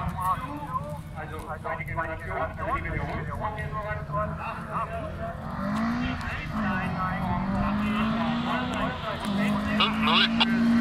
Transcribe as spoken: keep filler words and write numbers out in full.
Also eine Generation, also die Generation. fünf null.